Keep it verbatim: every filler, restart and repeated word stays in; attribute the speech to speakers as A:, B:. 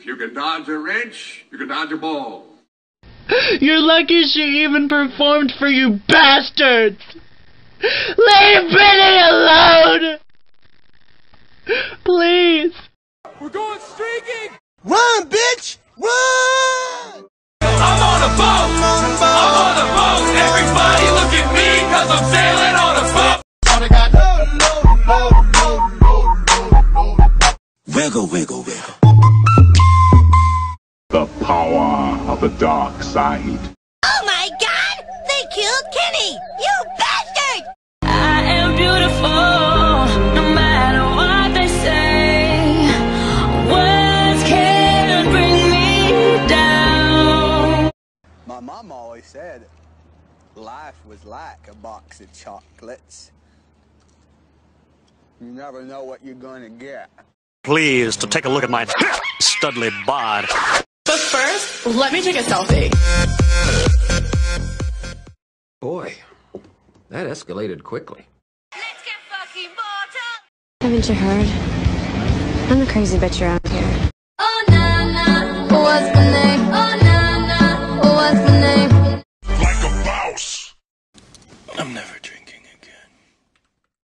A: If you can dodge a wrench, you can dodge a ball.
B: You're lucky she even performed for you bastards! Leave Benny alone! Please!
C: We're going streaking!
D: Run, bitch! Run!
C: I'm on a boat! I'm on a boat! Everybody look at me, cause I'm sailing on a boat!
D: Wiggle, wiggle, wiggle.
E: The power of the dark side.
F: Oh my god! They killed Kenny! You bastard!
G: I am beautiful, no matter what they say. Words can't bring me down.
D: My mom always said life was like a box of chocolates. You never know what you're gonna get.
H: Please to take a look at my studly bod.
I: But first, let me take a selfie.
J: Boy, that escalated quickly.
F: Let's get fucking mortal!
K: Haven't you heard? I'm the crazy bitch around here.
F: Oh no!